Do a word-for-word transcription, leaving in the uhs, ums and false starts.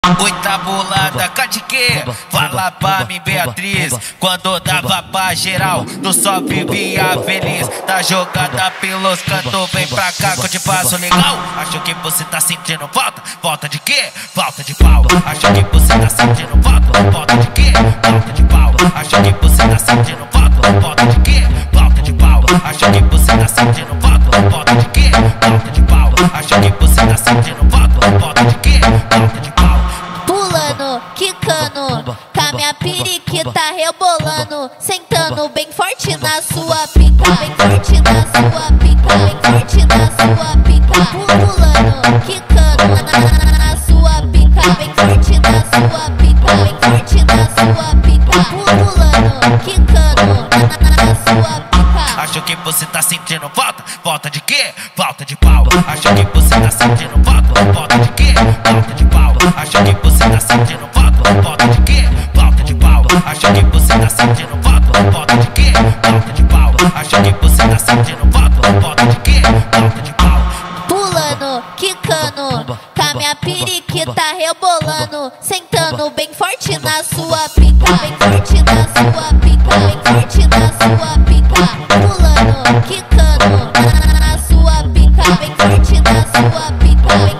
Oi, tá bolada, cadique, fala pra mim, Beatriz. Quando dava pra geral, tu só vivia feliz. Tá jogada pelos cantos, vem pra cá que eu te passo legal. Acho que você tá sentindo falta, falta de quê? Falta de pau. Acho que você tá sentindo falta, falta de quê? Falta de pau. Acho que você tá sentindo falta, falta de quê? Falta de pau. Acho que você tá sentindo falta, falta de quê? Falta de pau. Acho que você tá sentindo falta, falta de quê? Falta de pau. Pulando, quicando, com a minha periquita rebolando, sentando bem forte na sua pica, bem forte na sua pica, bem forte na sua pica. Pulando, quicando na, na, na sua pica, bem forte na sua pica, bem forte na sua pica. Pulando, quicando na, na, na sua pica. Acho que você tá sentindo falta, falta de quê? Falta de pau. Acho que você tá sentindo falta, falta de quê? Falta de pau. Acho que você tá sentindo falta, falta de quê? Falta de pau. Acho que você tá sentindo falta, falta de quê? Falta de pau. Acho que você tá sentindo falta, falta de quê? Falta de pau. Pulando, quicando, com a minha periquita rebolando, sentando bem forte na sua pica, bem forte na sua pica, bem forte na sua pica. Pulando, quicando na, na, na sua pica, bem forte na sua pica.